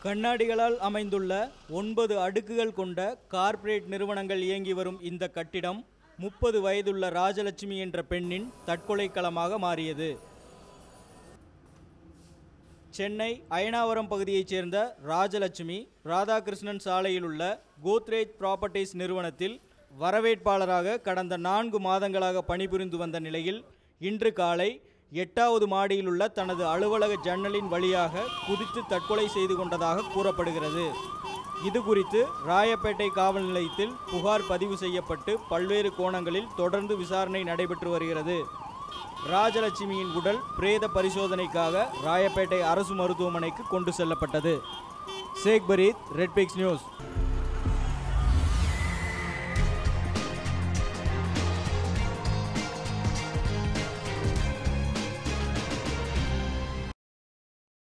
கண்ணாடிகளால் அமைந்துள்ள 9 அடுக்குகள் கொண்ட கார்ப்பரேட் நிறுவனங்கள் இயங்கி வரும் இந்த கட்டிடம் 30 வயதுள்ள ராஜலட்சுமி என்ற பெண்ணின் தற்கொலை களமாக மாறியது. சென்னை அயனாவரம் பகுதியைச் சேர்ந்த ராஜலட்சுமி ராதாகிருஷ்ணன் சாலையில் உள்ள கோத்ரேஜ் ப்ராப்பர்ட்டிஸ் நிறுவனத்தில் வரவேற்பாளராக கடந்த 4 மாதங்களாக பணிபுரிந்து வந்த நிலையில் இன்று காலை 8வது மாடியில் உள்ள தனது அலுவலக ஜன்னலின் வழியாக குதித்து தற்கொலை செய்து கொண்டதாக கூறப்படுகிறது. இது குறித்து ராயப்பேட்டை காவல் நிலையத்தில் புகார் பதிவு செய்யப்பட்டு பல்வேறு கோணங்களில் தொடர்ந்து விசாரணை நடைபெற்று வருகிறது. ராஜலட்சுமியின் உடல் பிரேத பரிசோதனைக்காக ராயப்பேட்டை அரசு மருத்துவமனைக்கு கொண்டு செல்லப்பட்டது. Sheikh Fareed, red pix news.